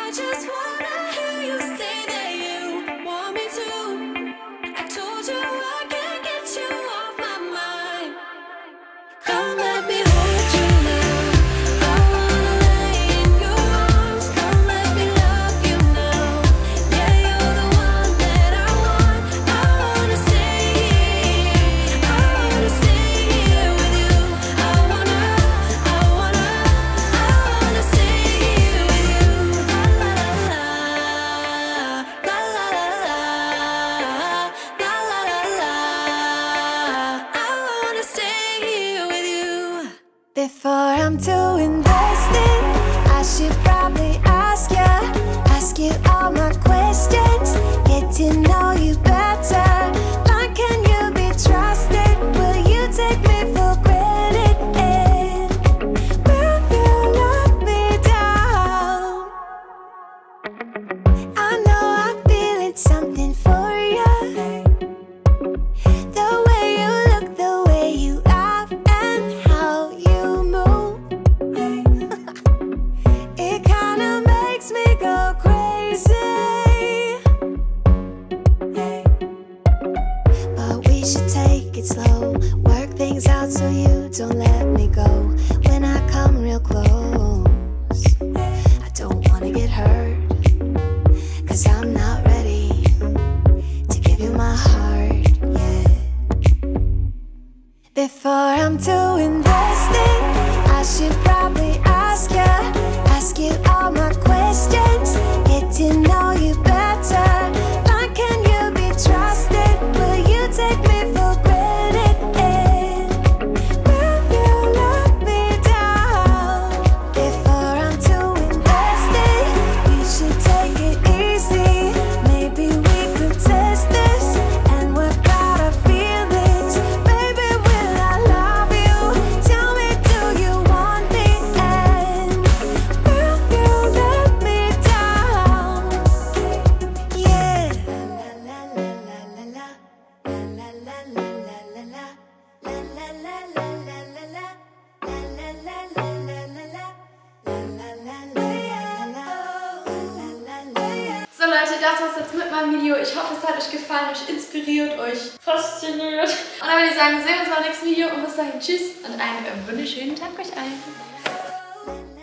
just wanna hear you say that you want me to. I told you I can't get you off my mind. Come let me hold you now. I wanna lay in your arms. Come let me love you now. Yeah, you're the one that I want. I wanna stay here. I wanna stay here with you. I wanna stay here with you. La la la la la la la la la. I wanna stay here with you. Before I'm too invested, I should probably ask you all my questions, get to know you better. Like, can you be trusted? Will you take me for granted? And will you let me down? I know I'm feeling something for you. The way you look, the way you laugh, and how you move. It kinda makes me go crazy. But we should take it slow, work things out so you don't let me go. When I come real close, I don't wanna get hurt, 'cause I'm not ready to give you my heart yet. Before I'm too invested, I should probably ask you all my questions, get to know you better. Like, can you be trusted? Will you take me for granted? And will you let me down? Before I'm too invested, you should take it easy. Maybe we could test this and work out our feelings. Baby, will I love you? Tell me, do you want me? And will you let me down? Yeah. La la la la la la la la la la la la la la la la la la So Leute, das war's jetzt mit meinem Video. Ich hoffe, es hat euch gefallen, euch inspiriert, euch fasziniert. Und dann würde ich sagen, sehen wir uns beim nächsten Video und bis dahin tschüss und einen wunderschönen Tag euch allen.